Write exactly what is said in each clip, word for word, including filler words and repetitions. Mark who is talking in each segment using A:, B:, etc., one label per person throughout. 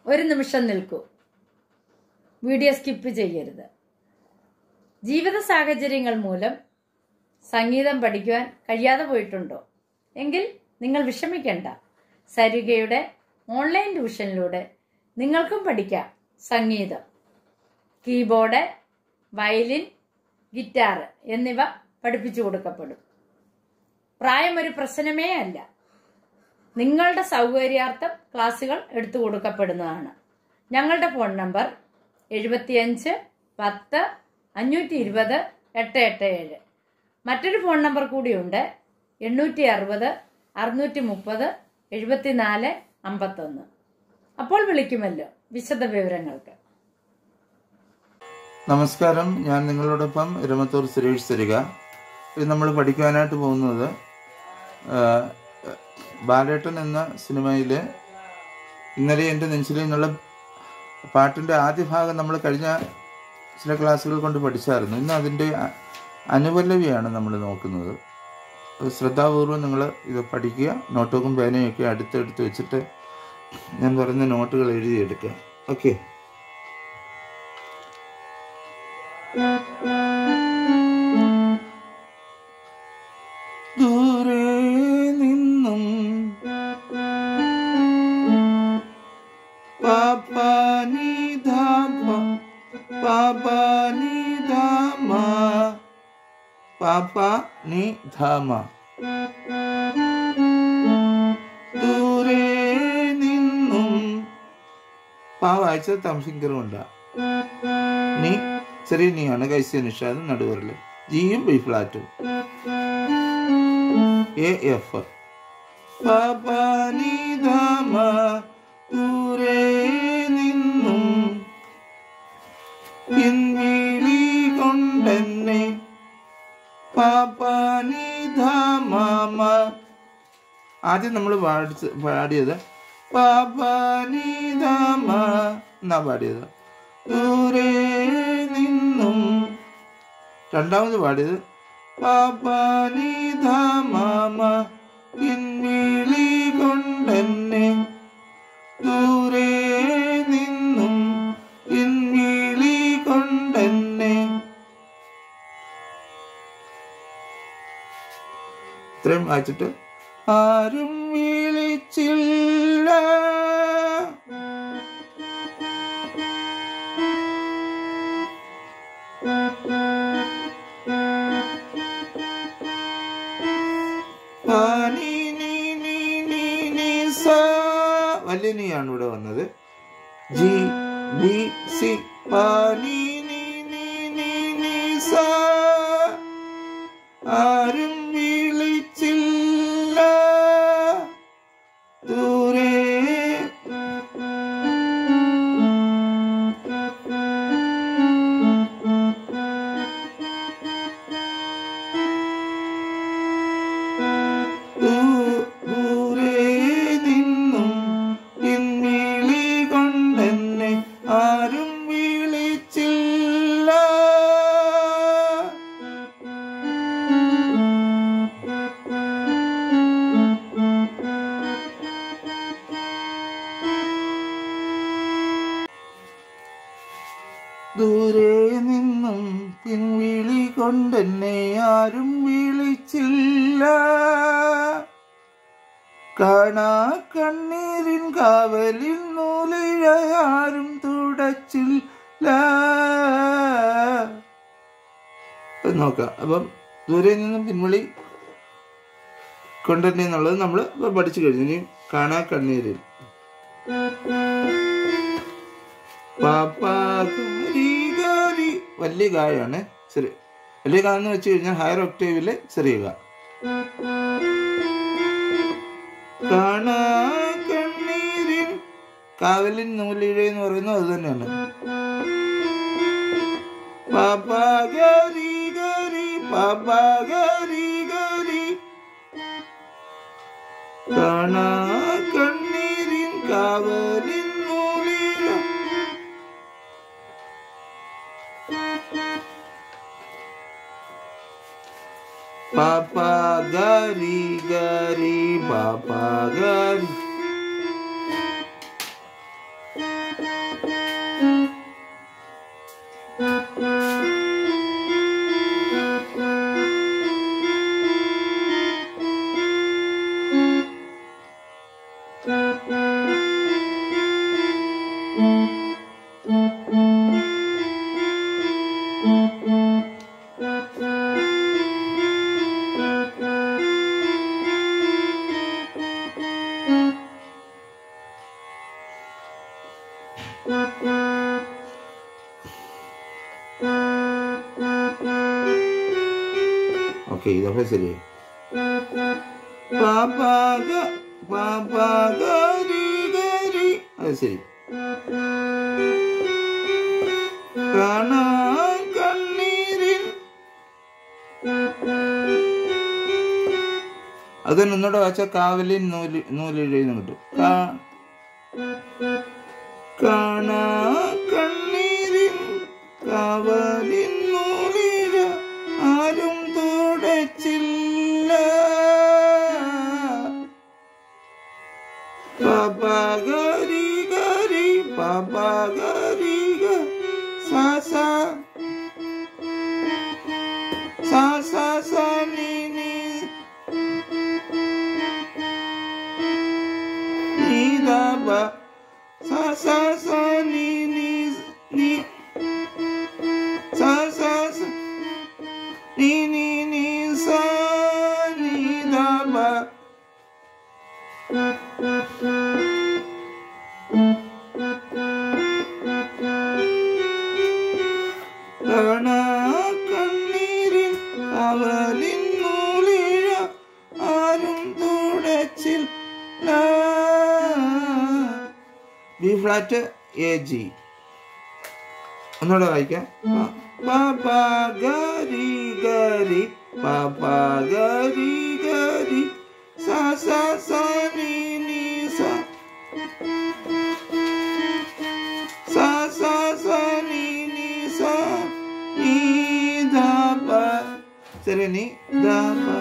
A: ഒരു നിമിഷം നിൽക്കൂ. വീഡിയോ സ്കിപ്പ് ചെയ്യരുത്. ജീവിത സാഹചര്യങ്ങൾ മൂലം സംഗീതം പഠിക്കുവാൻ കഴിയാതെ പോയിട്ടുണ്ടോ? എങ്കിൽ നിങ്ങൾ വിഷമിക്കേണ്ട. സരിഗയുടെ ഓൺലൈൻ ട്യൂഷനിലൂടെ നിങ്ങൾക്കും പഠിക്കാം സംഗീതം. കീബോർഡ്, വയലിൻ, ഗിറ്റാർ എന്നിവ പഠിപ്പിച്ചു കൊടുക്കപ്പെടും. പ്രായം ഒരു പ്രശ്നമേ അല്ല. നിങ്ങളുടെ സൗകര്യാർത്ഥം ക്ലാസുകൾ എടുത്തു കൊടുക്കപ്പെടുന്നതാണ്. ഞങ്ങളുടെ ഫോൺ നമ്പർ എഴുപത്തിയഞ്ച് പത്ത് അഞ്ഞൂറ്റി ഇരുപത് എട്ട് എട്ട് ഏഴ്. മറ്റൊരു ഫോൺ നമ്പർ കൂടിയുണ്ട്, എണ്ണൂറ്റി അറുപത് അറുന്നൂറ്റി മുപ്പത് എഴുപത്തിനാല് അമ്പത്തൊന്ന്. അപ്പോൾ വിളിക്കുമല്ലോ വിശദ വിവരങ്ങൾക്ക്.
B: നമസ്കാരം, ഞാൻ നിങ്ങളോടൊപ്പം എരമത്തൂർ സുരേഷ് സരിക. ഇത് നമ്മൾ പഠിക്കാനായിട്ട് പോകുന്നത് ബാലേട്ടൻ എന്ന സിനിമയിലെ ഇന്നലെ എൻ്റെ നെഞ്ചിൽ എന്നുള്ള പാട്ടിൻ്റെ ആദ്യ ഭാഗം നമ്മൾ കഴിഞ്ഞ ചില ക്ലാസ്സുകൾ കൊണ്ട് പഠിച്ചായിരുന്നു. ഇന്ന് അതിൻ്റെ അനുപല്ലവിയാണ് നമ്മൾ നോക്കുന്നത്. ശ്രദ്ധാപൂർവം നിങ്ങൾ ഇത് പഠിക്കുക. നോട്ടും പേനയൊക്കെ അടുത്തെടുത്ത് വെച്ചിട്ട് ഞാൻ പറയുന്ന നോട്ടുകൾ എഴുതിയെടുക്കുക. ഓക്കെ. ദൂരെ നിന്നും പാപാനിധാമ പാപാനിധാമ പാപാനിധാമ ദൂരെ നിന്നും പാ വായിച്ച തംസിങ്കറുമുണ്ട. നീ ചെറിയ നീയാണ്, കൈസ്യ നിഷാദും നടുവറില്, ജിയും ബി ഫ്ലാറ്റും, എ എഫ്. പാപാനിധാമ ദൂരെ നിന്നും പിൻവിളി കൊണ്ടെന്നെ പാപാനിധാമ. ആദ്യം നമ്മൾ പാടിച്ച് പാടിയത് പാപാനിധാമ എന്നാ പാടിയത്. ദൂരെ നിന്നും. രണ്ടാമത് പാടിയത് പാപാനിധാമ പിൻവിളി കൊണ്ടെന്നെ ദൂരെ നിന്നും പിൻവിളി കൊണ്ടെന്നെ. ഇത്രയും വായിച്ചിട്ട് ആരും വിളിച്ചില്ല വലിയ നീയാണ് ഇവിടെ വന്നത്. ജി ബി സി പാനി ആരും വിളിച്ചില്ല ദൂരെ. ദൂരെ നിന്നും പിൻവിളി കൊണ്ടെന്നെ ആരും വിളിച്ചില്ല. കാണാ കണ്ണീരിൻ കാവലിൽ നൂലിഴയാരും തുടച്ചില്ല. നോക്കാം. അപ്പം ദൂരെ നിന്നും പിൻവിളി കൊണ്ടെന്നെ എന്നുള്ളത് നമ്മൾ പഠിച്ചു കഴിഞ്ഞു. ഇനി കാണാ കണ്ണീരിൽ പാപ്പാരി വലിയ ഗായാണ്. ചെറിയ വലിയ ഗാ എന്ന് വെച്ച് കഴിഞ്ഞാൽ ഹയർ ഒക്ടേവിലെ ചെറിയ ഗാ. കാണാ കണ്ണീരിൻ കാവലിൻ നൂലിഴ എന്ന് പറയുന്നത് അത് തന്നെയാണ്. പാപ്പാഗരി ഗരി പാപ്പാഗരി ഗരി കാണാ കണ്ണീരിൻ കാവലിൻ നൂലിഴ. പാപ്പാ ഗരി ഗരി പാപ്പാ ഗരി ഓക്കെ, ഇതൊക്കെ ശരിയായി. പാപാഗ പാപാഗരി ഗരി, അത് ശരി. കാണാൻ കണ്ണീരിൽ, അതൊന്നും ഒന്നുകൂടെ വായിച്ചാൽ കാവലിൻ നൂല് നൂലെഴുതുന്നു കിട്ടും. കാണാ കണ്ണീരിൽ കാവലിൻ നൂലിഴ ആരും തുടച്ചില്ല. പാപാഗരി ഗരി പാപാഗരി ഗ സാ സാ സാ സാ സാ നീ നീ നീ ദാ ബ sa sa sa ni ni ni sa sa sa ni ni ni sa ni da ba. കാണാ കണ്ണീരിൽ അവലിൻ നൂലിഴ ആരും തുടച്ചില്ല. B flat A G. ഒന്നുകൂടെ വായിക്കാം. പാപാ ഗരി ഗരി പാപാ ഗരി ഗരി സാ സാ സാ നീ നീ സാ സാ സാ സാ നീ നീ സാ നീ ദാ ബ. ശരി, നീ ദാ ബ.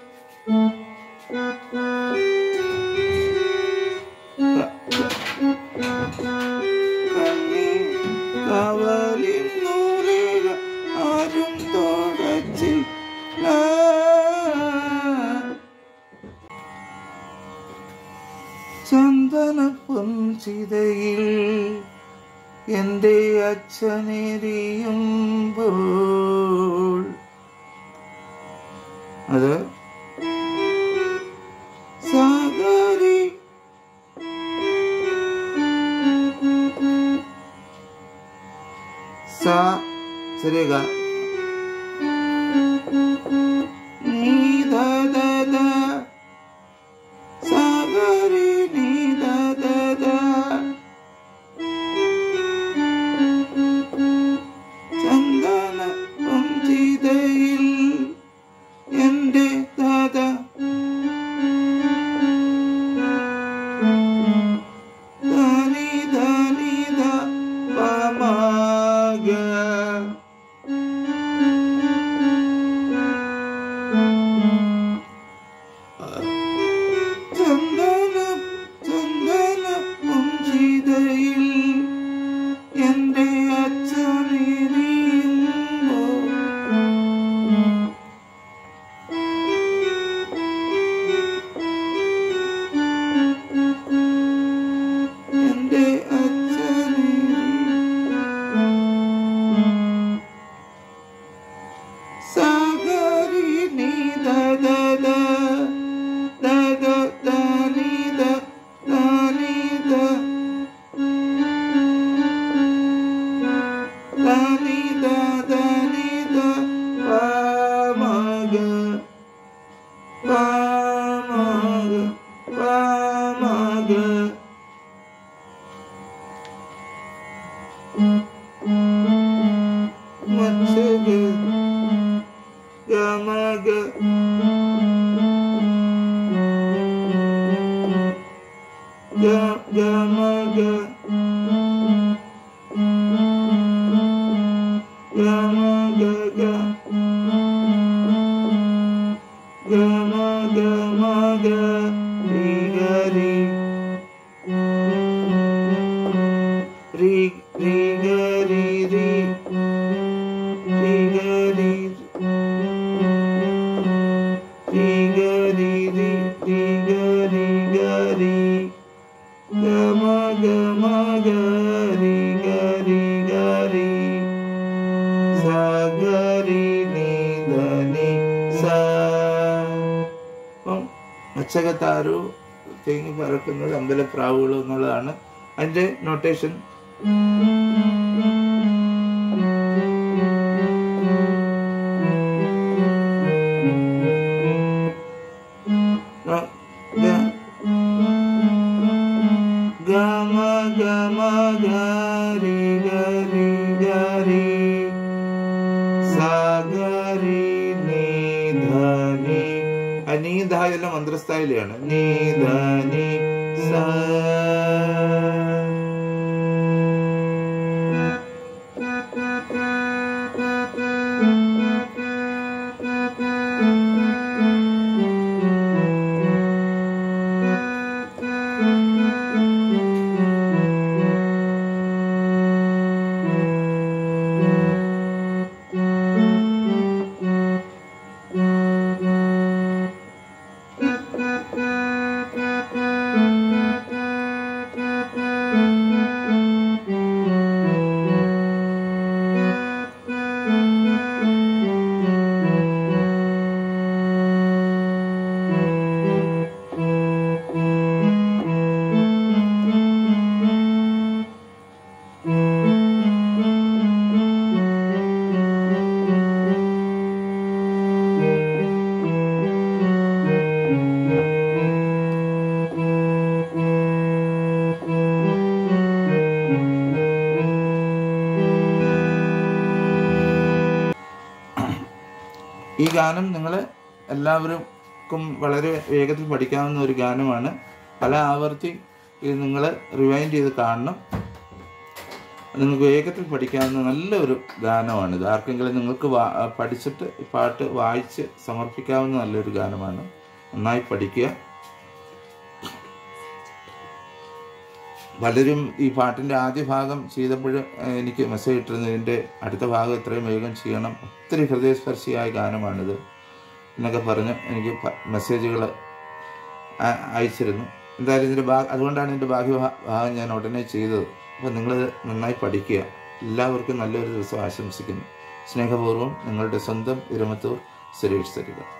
B: കാവലിൻ നൂലിഴ ആരും തുടച്ചില്ല. ചന്ദന പൊൻചിതയിൽ എൻ്റെ അച്ഛനെരിയുമ്പോൾ, അത് സാഗരി സാ ശരിയാ. നീ ദ ദ ദ സാഗരി നീ ദ ദ ദ. ചന്ദന പൊൻചിതയിൽ എൻ്റെ ദാദ ധനി ധനി ദ പമാഗ. ചന്ദന ചന്ദന പൊൻചിതയിൽ എൻ്റെ അച്ഛനെരിയുമ്പോൾ, എൻ്റെ അച്ഛനെരിയുമ്പോൾ. സാഗരി നീ ദ ദ ദ ദ ദ ദ നീ ദ ദ നീ ദ ദ നീ ദ ദ നീ ദ പമാഗ പമാഗ പമാഗ. മച്ചഗ ഗമഗ ഗമഗ ഗമഗ ഗമഗ മഗ രി ഗരി രി രി ഗരി രി രി ഗരി രി ഗരി രി രി ഗരി ഗരി ഗമ ഗമ ഗരി ഗരി ഗരി സാ ഗരി നീ ധനി സാ. അപ്പം മച്ചകത്താരു തേങ്ങി പറക്കുന്നത് അമ്പലപ്രാവുകൾ എന്നുള്ളതാണ് അതിൻ്റെ നൊട്ടേഷൻ. ഗമ ഗമ ഗരി ഗരി ഗരി സഗരി നീധനി. നീധ ഇതെല്ലാം മന്ത്രസ്ഥായിലാണ്. നീധനി സ. ഈ ഗാനം നിങ്ങൾ എല്ലാവർക്കും വളരെ വേഗത്തിൽ പഠിക്കാവുന്ന ഒരു ഗാനമാണ്. പല ആവർത്തി ഇത് നിങ്ങൾ റിവൈൻഡ് ചെയ്ത് കാണണം. നിങ്ങൾക്ക് വേഗത്തിൽ പഠിക്കാവുന്ന നല്ലൊരു ഗാനമാണിത്. ആർക്കെങ്കിലും നിങ്ങൾക്ക് പഠിച്ചിട്ട് പാട്ട് വായിച്ച് സമർപ്പിക്കാവുന്ന നല്ലൊരു ഗാനമാണ്. നന്നായി പഠിക്കുക. പലരും ഈ പാട്ടിൻ്റെ ആദ്യ ഭാഗം ചെയ്തപ്പോൾ എനിക്ക് മെസ്സേജ് ഇട്ടിരുന്നു, ഇതിൻ്റെ അടുത്ത ഭാഗം എത്രയും വേഗം ചെയ്യണം, ഒത്തിരി ഹൃദയസ്പർശിയായ ഗാനമാണിത് എന്നൊക്കെ പറഞ്ഞ് എനിക്ക് മെസ്സേജുകൾ അയച്ചിരുന്നു. എന്തായാലും ഇതിൻ്റെ ഭാഗം അതുകൊണ്ടാണ് ഇതിൻ്റെ ബാക്കി ഭാഗം ഞാൻ ഉടനെ ചെയ്തത്. അപ്പോൾ നിങ്ങളിത് നന്നായി പഠിക്കുക. എല്ലാവർക്കും നല്ലൊരു ദിവസം ആശംസിക്കുന്നു. സ്നേഹപൂർവ്വം നിങ്ങളുടെ സ്വന്തം ഇരമത്തൂർ സുരേഷ് സരിക.